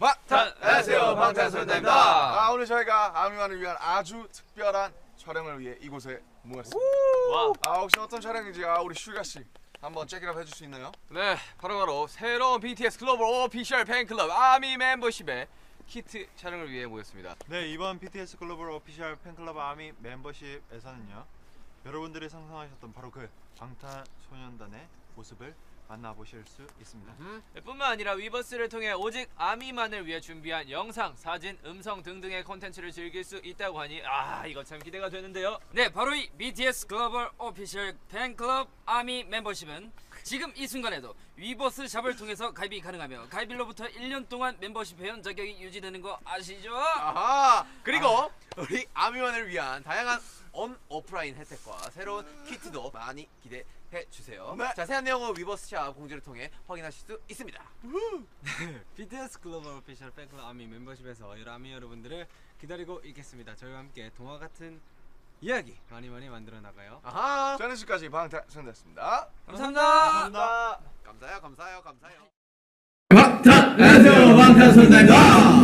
안녕하세요, 방탄소년단입니다. 오늘 저희가 아미만을 위한 아주 특별한 촬영을 위해 이곳에 모였습니다. 혹시 어떤 촬영인지 우리 슈가씨 한번 체크업 해줄 수 있나요? 네, 바로 새로운 BTS 글로벌 오피셜 팬클럽 아미 멤버십의 키트 촬영을 위해 모였습니다. 네, 이번 BTS 글로벌 오피셜 팬클럽 아미 멤버십에서는요, 여러분들이 상상하셨던 바로 그 방탄소년단의 모습을 만나보실 수 있습니다. 뿐만 아니라 위버스를 통해 오직 아미만을 위해 준비한 영상, 사진, 음성 등등의 콘텐츠를 즐길 수 있다고 하니 이거 참 기대가 되는데요. 네, 바로 이 BTS 글로벌 오피셜 팬클럽 아미 멤버십은 지금 이 순간에도 위버스 샵을 통해서 가입이 가능하며 가입일로부터 1년 동안 멤버십 회원 자격이 유지되는 거 아시죠? 그리고 우리 아미만을 위한 다양한 오프라인 혜택과 새로운 키트도 많이 기대해주세요. 네. 자세한 내용은 위버스샵 공지를 통해 확인하실 수 있습니다. BTS 글로벌 오피셜 팬클럽 아미 멤버십에서 아미 여러분들을 기다리고 있겠습니다. 저희와 함께 동화 같은 이야기 많이 만들어 나가요. 저는 지금까지 방탄소년단이었습니다. 감사합니다. 감사해요. 안녕하세요, 방탄소년단입니다.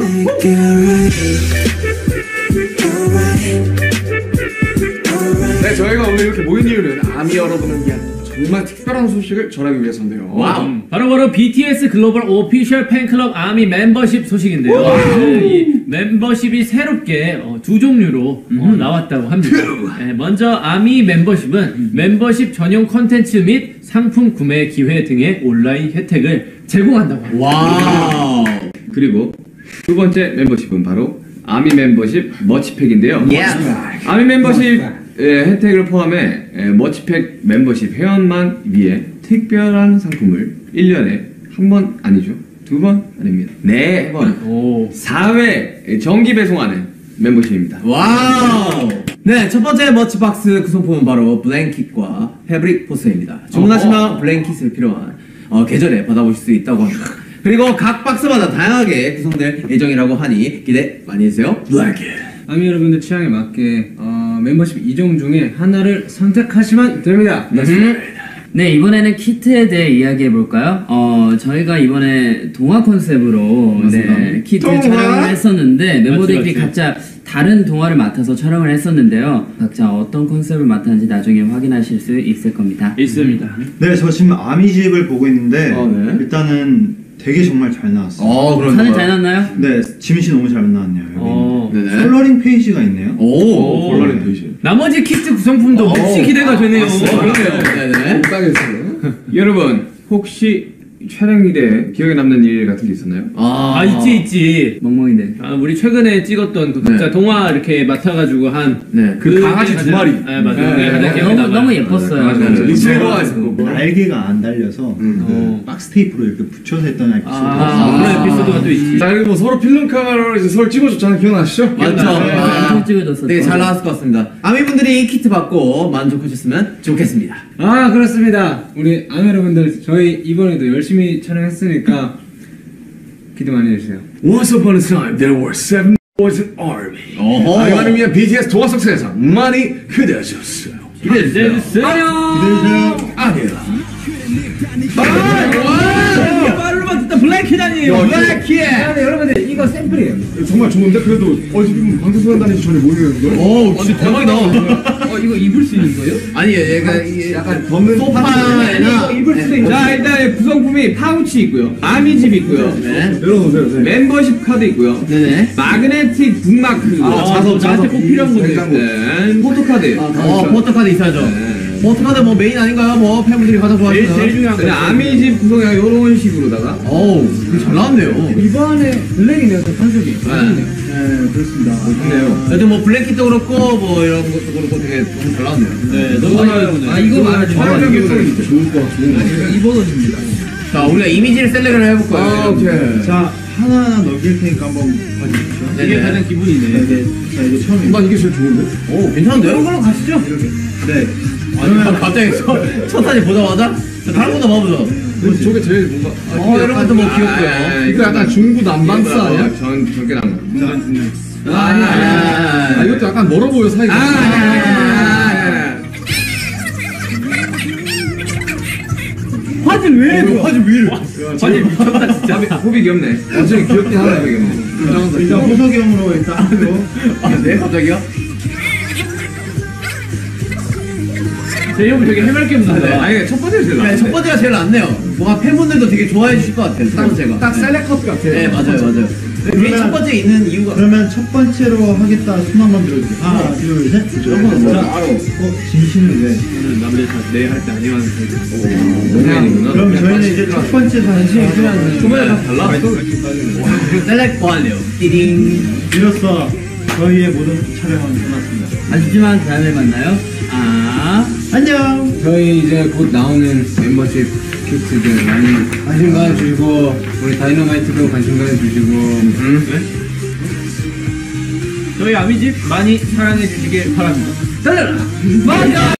네, 저희가 오늘 이렇게 모인 이유는 아미 여러분을 위한 정말 특별한 소식을 전하기 위해서인데요. 와우. 바로 BTS 글로벌 오피셜 팬클럽 아미 멤버십 소식인데요. 네, 이 멤버십이 새롭게 두 종류로 나왔다고 합니다. 네, 먼저 아미 멤버십은 멤버십 전용 컨텐츠 및 상품 구매 기회 등의 온라인 혜택을 제공한다고 합니다. 와우. 그리고 두 번째 멤버십은 바로 아미 멤버십 머치팩인데요. 아미 멤버십 혜택을 포함해 머치팩 멤버십 회원만 위해 특별한 상품을 1년에 한 번 아니죠, 2번 아닙니다, 4번 4회 정기 배송하는 멤버십입니다. 와우. 네, 첫 번째 머치박스 구성품은 바로 블랭킷과 패브릭 포스입니다. 주문하시면 블랭킷을 필요한 계절에 받아보실 수 있다고 합니다. 그리고 각 박스마다 다양하게 구성될 예정이라고 하니 기대 많이 해주세요. 블랭킷. 아미 여러분들 취향에 맞게 멤버십 2종 중에 하나를 선택하시면 됩니다. 네, 이번에는 키트에 대해 이야기해볼까요? 저희가 이번에 동화 컨셉으로 키트 촬영을 했었는데 멤버들끼리 각자 다른 동화를 맡아서 촬영을 했었는데요. 각자 어떤 컨셉을 맡았는지 나중에 확인하실 수 있을 겁니다. 있습니다. 네, 저 지금 아미집을 보고 있는데 일단은 되게 정말 잘 나왔어요. 사진 잘 나왔나요? 네, 지민씨 너무 잘 나왔네요. 여기 네네. 컬러링 페이지가 있네요. 컬러링 페이지. 나머지 키트 구성품도 혹시 기대가 되네요. 네네. 여러분, 혹시 촬영일에 기억에 남는 일 같은 게 있었나요? 있지. 멍멍이네. 우리 최근에 찍었던 그 진짜 동화 이렇게 맡아가지고 한 그 강아지 두 마리. 네, 맞아요. 너무 예뻤어요. 날개가 안 달려서 박스 테이프로 이렇게 붙여서 했던 에피소드. 그런 에피소드가 또 있지. 자, 그리고 서로 필름 카메라로 이제 서로 찍어줬잖아요. 기억나시죠? 엄청 찍어줬었죠. 되게 잘 나왔을 것 같습니다. 아미분들이 이 키트 받고 만족하셨으면 좋겠습니다. 그렇습니다. 우리 아미 여러분들, 저희 이번에도 열심히 촬영했으니까 기대 많이 해주세요. Once upon a time, there were 7 boys in army. 아미만을 위한 BTS 동화 속 세상 많이 기대해주세요. 기대해주세요. 안녕. 말로만 듣던 블랙킷 아니에요. 블랙킷. 여러분들, 이거 샘플이에요. 정말 좋은데? 그래도 지금 방탄소년단이 전에 모이는데? 진짜 대박이다. 이거 입을 수 있는 거예요? 아니, 얘가 이게 약간 걷는 소파에나 입을 수도 있는. 자, 일단 구성품이 파우치 있고요, 아미집 있고요, 열어놓으세요. 멤버십 카드 있고요, 마그네틱 북마크, 나한테 꼭 필요한 건데. 포토카드. 포토카드 있어야죠. 포토카드 뭐 메인 아닌가요? 뭐 팬분들이 가장 좋아하시는. 제일 중요한 거. 아미집 구성이 이런 식으로다가. 되게 잘 나왔네요. 이번에 블랙이네요, 컨셉이. 네, 그렇습니다. 좋네요. 그래도 뭐 블랙kit도 그렇고 뭐 이런 것도 그렇고 되게 너무 잘 나왔네요. 네, 너무 잘나왔네요. 이거 말하지 마. 진짜 좋을 것 같아요. 이 버전입니다. 자, 우리가 이미지를 셀렉을 해볼 거예요. 오케이. 자, 하나하나 넘길 테니까 한번 봐주십시오. 이게 가장 기분이네. 자, 이게 처음에. 난 이게 제일 좋은데? 괜찮은데요? 이런 걸로 가시죠. 네. 그러면 갑자기 첫 사진 보자마자 다른 것도 봐보죠. 저게 제일 뭔가 이런 것도 뭐 귀엽고요. 이거 약간 중구 남방스 아니야? 전게 남방. 아니야. 이것도 약간 멀어 보여 사이가. 화이팅! 화질 왜 이래? 화질 왜 이래? 화질 미쳤다 진짜. 호비 귀엽네. 완전 귀엽긴 하다 호비 귀엽네. 일단 호석이 형으로 일단 하고. 네 갑자기요? 제 형은 되게 해맑게 웃는다. 아니 첫 번째 제일 네, 첫 번째가 제일 낫네요. 뭔가 팬분들도 되게 좋아해 주실 것 같아요. 첫 번째가. 딱 셀렉컷 같아요. 네 맞아요. 우리 첫 번째 있는 이유가. 그러면 첫 번째로 하겠다 손 한번 들어주세요. 하나, 둘, 셋. 진심은 왜? 저는 남자 내할때 아니하는 동생이구나. 그럼 저희는 이제 첫 번째 사진 초반에 다 달라. 셀렉 완료. 띠링. 이로써 저희의 모든 촬영은 끝났습니다. 아쉽지만 다음에 만나요. 안녕. 저희 이제 곧 나오는 멤버십 키트들 많이 관심 가져주시고 우리 다이너마이트도 관심 가져주시고 저희 아미집 많이 사랑해 주시길 바랍니다. 달려라!